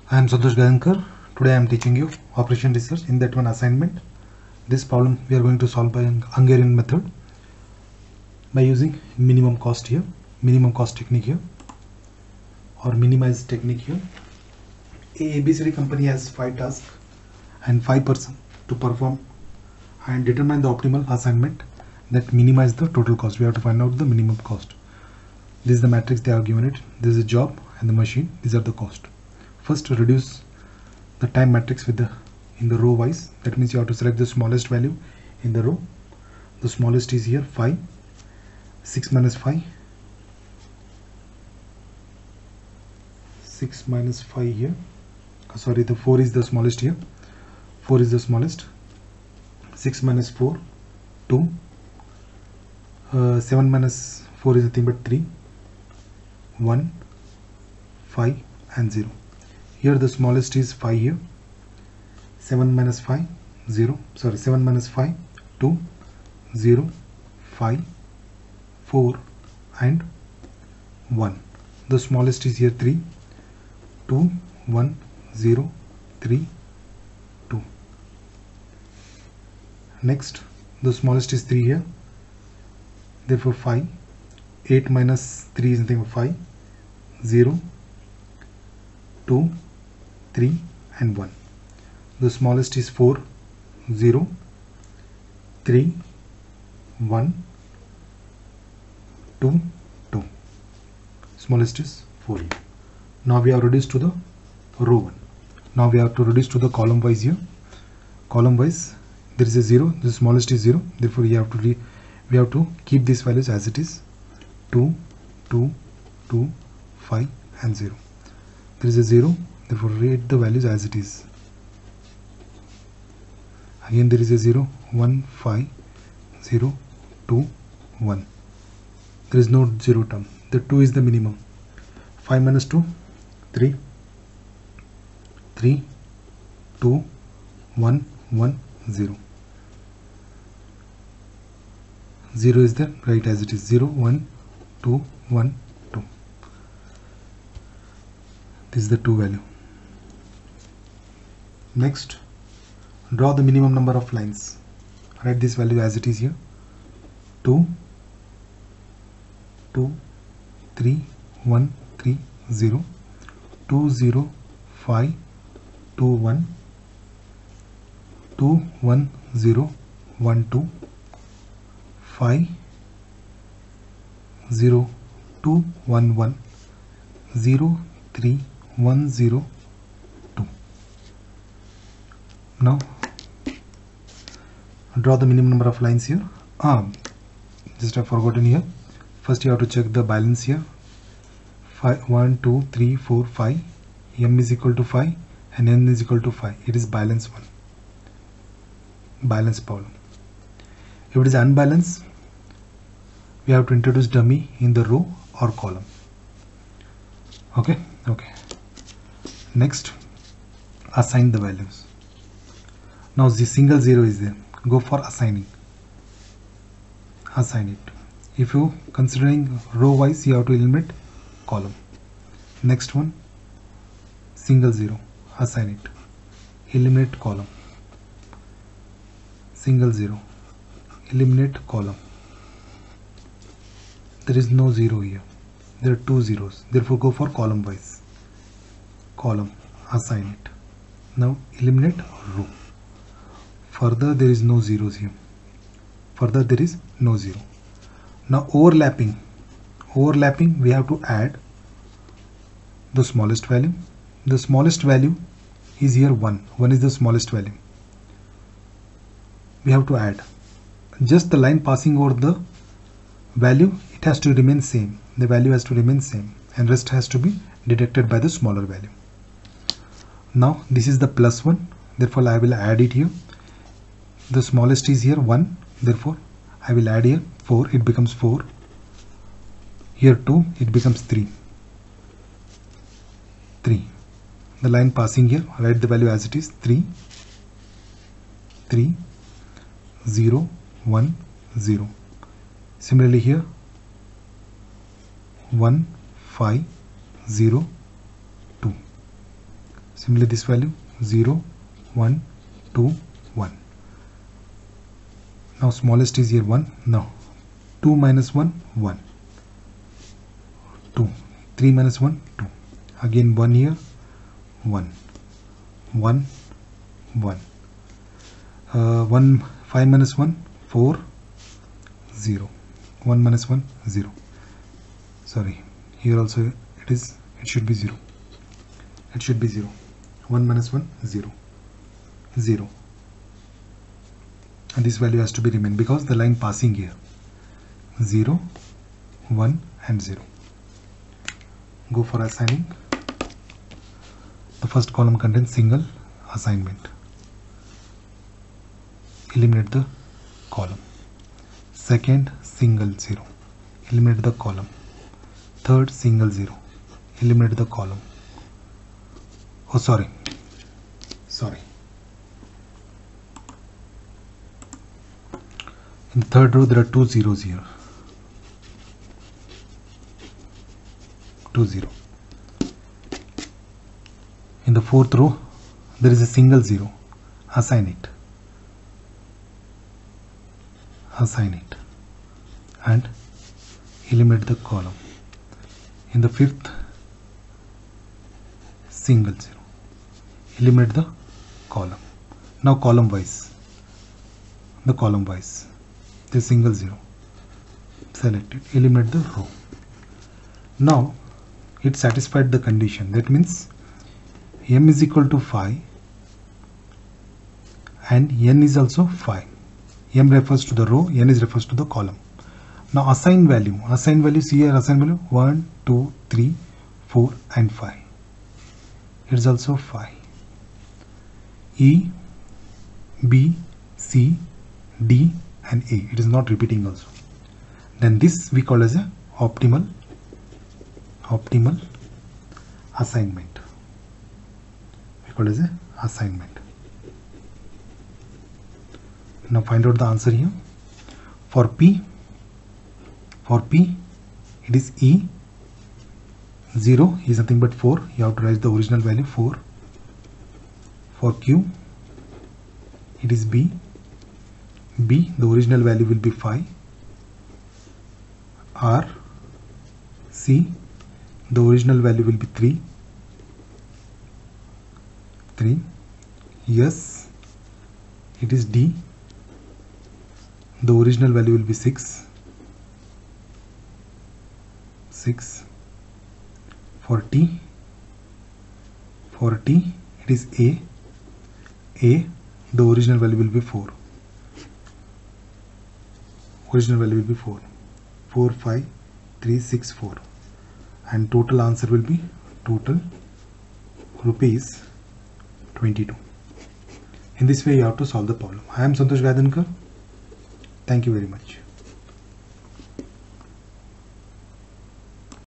I am Santosh Gayankar. Today I am teaching you operation research in that one assignment. This problem we are going to solve by Hungarian method by using minimum cost here, minimum cost technique here, or minimize technique here. ABCD company has 5 tasks and 5 person to perform and determine the optimal assignment that minimize the total cost. We have to find out the minimum cost. This is the matrix they have given it. This is a job and the machine. These are the cost. First, to reduce the time matrix with in the row wise. That means you have to select the smallest value in the row. The smallest is here 5. 6 minus 5. 6 minus 5 here. Sorry, the 4 is the smallest here. 4 is the smallest. 6 minus 4, 2. 7 minus 4 is nothing but 3. 1, 5 and 0. Here the smallest is 5 here. 7 minus 5, 0. Sorry, 7 minus 5, 2, 0, 5, 4 and 1. The smallest is here 3, 2, 1, 0, 3, 2. Next, the smallest is 3 here. Therefore 5. 8 minus 3 is nothing but 5, 0, 2, 3 and 1. The smallest is 4, 0, 3, 1, 2, 2. Smallest is 4 here. Now we have reduced to the row 1. Now we have to reduce to the column wise here. Column wise there is a 0, the smallest is 0, therefore we have to keep these values as it is. 2, 2, 2, 5 and 0. There is a 0, therefore read the values as it is. Again there is a 0, 1, 5, 0, 2, 1. There is no 0 term. The 2 is the minimum. 5 minus 2, 3, 3, 2, 1, 1, 0. 0 is the right as it is. 0, 1, 2, 1, 2. This is the 2 value. Next, draw the minimum number of lines. Write this value as it is here. 2, 2, 3, 1, 3, 0, 2, 0, 5, 2, 1, 2, 1, 0, 1, 2, 5, 0, 2, 1, 1, 0, 3, 1, 0, 2. Now draw the minimum number of lines here. Just I have forgotten here. First you have to check the balance here. 1, 2, 3, 4, 5. M is equal to 5 and N is equal to 5. It is balance one. Balance problem. If it is unbalanced, we have to introduce dummy in the row or column. Okay. Next, assign the values. Now the single 0 is there. Go for assigning. Assign it. If you considering row wise, you have to eliminate column. Next one, single 0. Assign it. Eliminate column. Single 0. Eliminate column. There is no 0 here. There are 2 zeros. Therefore go for column wise. Column. Assign it. Now eliminate row. Further there is no zeros here. Further there is no 0. Now overlapping. Overlapping we have to add the smallest value. The smallest value is here 1. 1 is the smallest value. We have to add. Just the line passing over the value, it has to remain same. The value has to remain same and rest has to be deducted by the smaller value. Now this is the plus 1, therefore I will add it here. The smallest is here 1, therefore I will add here 4, it becomes 4. Here 2, it becomes 3. 3. The line passing here, write the value as it is. 3, 3, 0, 1, 0. Similarly here 1, 5, 0, 2. Similarly this value 0, 1, 2, 1. Now smallest is here 1. Now 2 minus 1, 1. 2. 3 minus 1, 2. Again 1 here, 1. 1, 1. 5 minus 1, 4, 0. 1 minus 1, 0. Sorry, here also it should be 0. It should be 0. 1 minus 1, 0. 0. And this value has to be remain because the line passing here 0, 1 and 0. Go for assigning. The first column contains single assignment. Eliminate the column. Second, single 0. Eliminate the column. Third, single 0. Eliminate the column. Oh, sorry. In the third row there are 2 zeros here. 2 0. In the fourth row there is a single 0. Assign it. Assign it and eliminate the column. In the fifth, single 0. Eliminate the column. Now column wise. The column wise. The single 0. Select it. Eliminate the row. Now it satisfied the condition. That means m is equal to 5 and n is also 5. M refers to the row, n is refers to the column. Now assign value. Assign values here. Assign value 1, 2, 3, 4 and 5. It is also 5. E, B, C, D and A. It is not repeating also. Then this we call as a optimal assignment. We call as a assignment. Now find out the answer here. For P it is E. 0 is nothing but 4. You have to write the original value 4. For Q it is B. The original value will be 5. R, C, the original value will be 3. S, it is D. The original value will be 6. For T it is A. The original value will be 4. Original value will be 4. 4, 5, 3, 6, 4. And total answer will be rupees 22. In this way you have to solve the problem. I am Santosh Gaidhankar. Thank you very much.